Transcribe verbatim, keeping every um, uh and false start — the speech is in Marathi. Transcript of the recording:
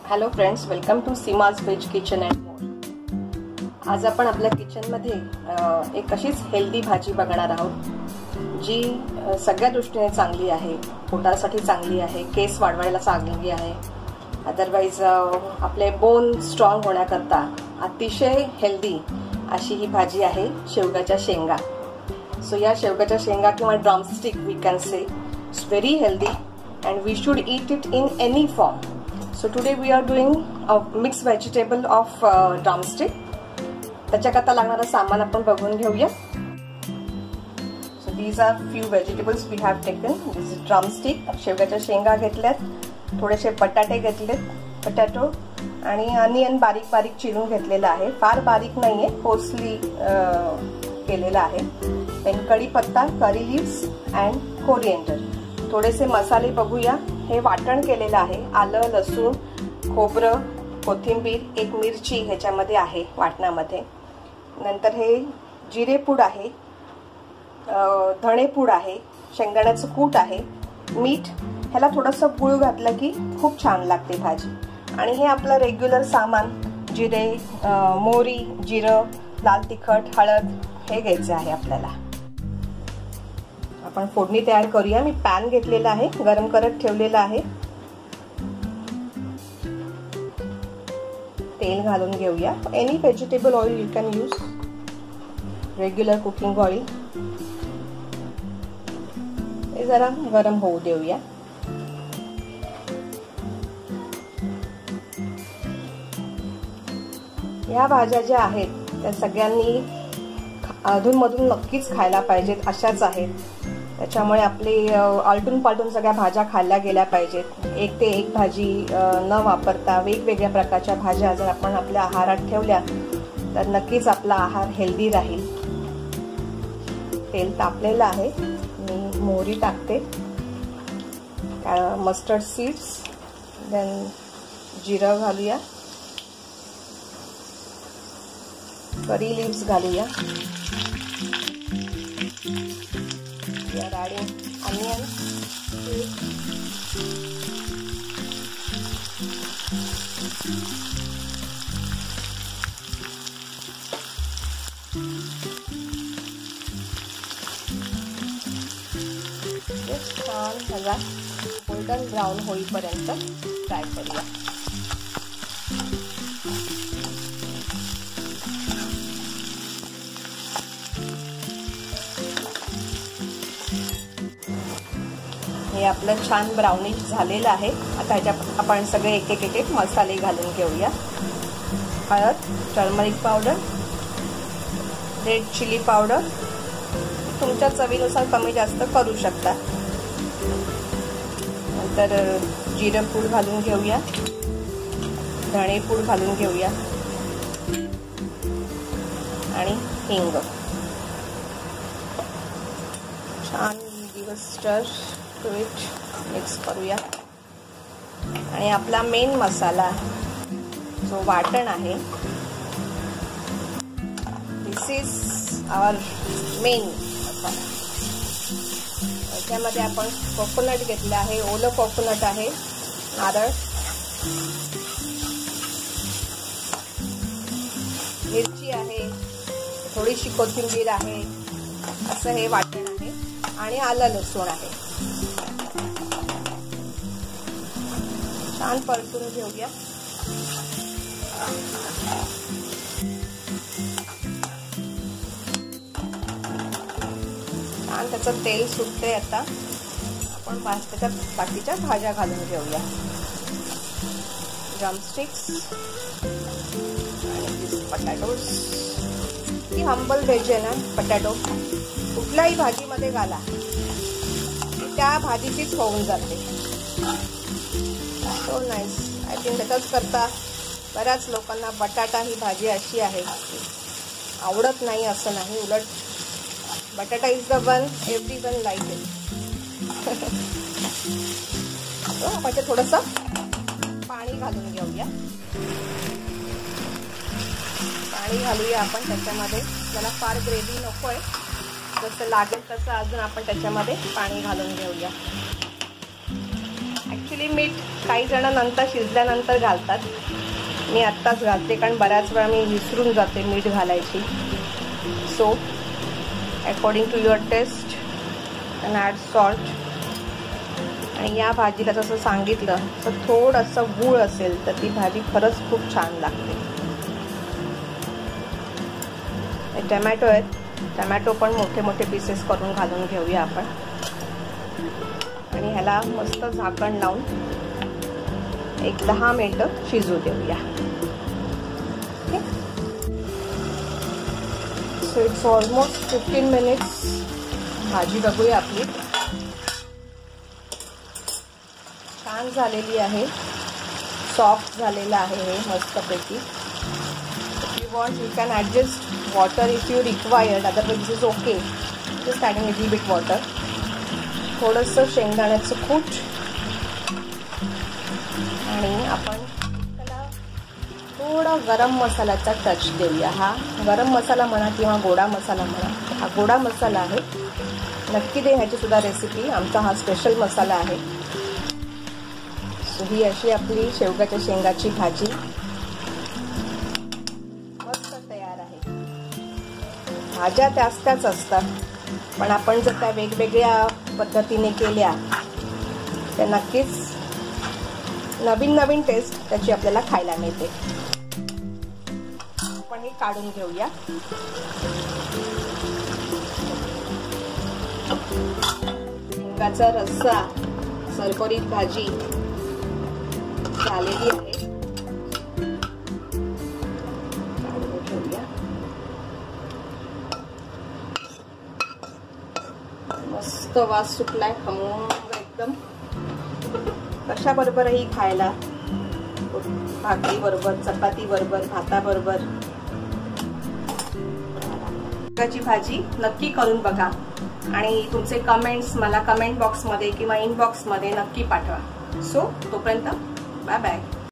Hello friends, welcome to Seema's veg kitchen and more. आज आपण आपल्या किचनमध्ये एक अशीच हेल्दी भाजी बघणार आहोत जी सगळ्या दृष्टीने चांगली आहे, पोटासाठी चांगली आहे, केस वाढवायला चांगली आहे, अदरवाईज आपले बोन स्ट्रॉंग होण्याकरता अतिशय हेल्दी अशी ही भाजी आहे शेवगाच्या शेंगा। सो या शेवगाच्या शेंगा किंवा drumstick we can say it's very healthy and we should eat it in any form. So today we are doing a mixed vegetable of uh, drumstick. त्याच्याकरता लागणारा सामान आपण बघून घेऊया. So these are few vegetables we have taken. This is drumstick, शेवगाच्या शेंगा घेतल्यात, थोडेसे बटाटे घेतलेत, पोटॅटो आणि अनियन बारीक बारीक चिरून घेतलेला आहे, फार बारीक नाहीये, कोर्सली केलेला आहे. देन कढीपत्ता, करी लीव्स अँड कोरिएंडर. थोडेसे मसाले बघूया. हे वाटण केलेलं आहे, आलं, लसूण, खोबरं, कोथिंबीर, एक मिरची ह्याच्यामध्ये आहे वाटणामध्ये. नंतर हे जिरे पूड आहे, धणे पूड आहे, शेंगदाण्याचं कूट आहे, मीठ. ह्याला थोडंसं गुळ घातलं की खूप छान लागते भाजी. आणि हे आपलं रेग्युलर सामान, जिरे, मोहरी, जिरं, लाल तिखट, हळद हे घ्यायचं आहे आपल्याला. आपण फोडणी तयार करूया. मी पॅन घेतलेला आहे, गरम करत ठेवलेला आहे. तेल घालून घेऊया. Any vegetable oil you can use, regular cooking oil. हे जरा गरम होऊ देऊया. या भाज्या ज्या आहेत त्या सगळ्यांनी अधूनमधून नक्कीच खायला पाहिजेत, अशाच आहेत. त्याच्यामुळे आपले आलटून पालटून सगळ्या भाज्या खाल्ल्या गेल्या पाहिजेत. एक ते एक भाजी न वापरता वेगवेगळ्या प्रकारच्या भाज्या जर आपण आपल्या आहारात ठेवल्या तर नक्कीच आपला आहार हेल्दी राहील. तेल तापलेलं आहे, मी मोहरी टाकते, मस्टर्ड सीड्स, देन जिरं घालूया, करी लीव्स घालूया, we are adding onion, just छान ह्याला गोल्डन ब्राउन होईपर्यंत फ्राय करूया. हे आपलं छान ब्राउनिश झालेलं आहे. आता ह्याच्यात आपण सगळे एक एक एक एक मसाले घालून घेऊया. हळद, turmeric powder, red chilli powder, तुमच्या चवीनुसार कमी जास्त करू शकता. नंतर जिरं पूड घालून घेऊया, धणे पूड घालून घेऊया आणि हिंग. छान दिवस स्टर मिक्स करूया. आणि आपला मेन मसाला जो वाटण आहे, दिस इज आवर मेन मसाला. याच्यामध्ये आपण कोकोनट घेतलं आहे, ओलं कोकोनट आहे, नारळ, मिरची आहे, थोडीशी कोथिंबीर आहे, असं हे वाटण आहे. आणि आलं लसूण आहे. छान परतून घेऊया. छान त्याचं तेल सुटते. आता आपण त्याच्यात बाकीच्या भाज्या घालून घेऊया. ड्रमस्टिक्स आणि पटॅटोज. ही हंबल व्हेज आहे ना, पटॅटो कुठल्याही भाजीमध्ये घाला, त्या भाजीचीच होऊन जाते. So nice. आय थिंक त्याच्याच करता बऱ्याच लोकांना बटाटा ही भाजी अशी आहे की आवडत नाही असं नाही, उलट बटाटा is the one everyone like it. आपण थोडंसं पाणी घालून घेऊया. पाणी घालूया आपण त्याच्यामध्ये. त्याला फार ग्रेव्ही नको आहे, जसं लागेल तसं अजून आपण त्याच्यामध्ये पाणी घालून घेऊया. ॲक्च्युली मीठ काही जण नंतर शिजल्यानंतर घालतात, मी आत्ताच घालते कारण बऱ्याच वेळा मी विसरून जाते मीठ घालायची. So according to your taste and add salt. आणि या भाजीला जसं सांगितलं तर थोडंसं गूळ असेल तर ती भाजी खरंच खूप छान लागते. टमॅटो आहेत, टमॅटो पण मोठे मोठे पीसेस करून घालून घेऊया आपण. आणि ह्याला मस्त झाकण लावून एक दहा मिनिटं शिजू देऊया. So it's almost fifteen minutes. भाजी बघूया आपली छान झालेली आहे, सॉफ्ट झालेलं आहे हे मस्तपैकी. If you want you can adjust water if you required, otherwise this is okay. Just adding little bit water. थोडंसं शेंगदाण्याचं कूट आणि आपण त्याला थोडा गरम मसाल्याचा टच देऊया. हा गरम मसाला म्हणा किंवा गोडा मसाला म्हणा, हा गोडा मसाला आहे. नक्की दे ह्याची सुद्धा रेसिपी, आमचा हा स्पेशल मसाला आहे. सो ही अशी आपली शेवगाच्या शेंगाची भाजी मस्त तयार आहे. भाज्या त्याच त्याच असतात, पण आपण जर त्या वेगवेगळ्या पद्धतीने केल्या तर नक्कीच नवीन नवीन टेस्ट त्याची आपल्याला खायला मिळते. आपण हे काढून घेऊया. शेंगाचा रस्सा, सरपरीत भाजी झालेली आहे. काढून घेऊया. मस्त वास सुटलाय खमंग एकदम. कशा बरोबरही खायला, भाकरी बरोबर, चपाती बरोबर, भाता बरोबर. शेंगाची भाजी नक्की करून बघा आणि तुमचे कमेंट्स मला कमेंट बॉक्समध्ये किंवा इनबॉक्समध्ये नक्की पाठवा. सो तोपर्यंत बाय बाय.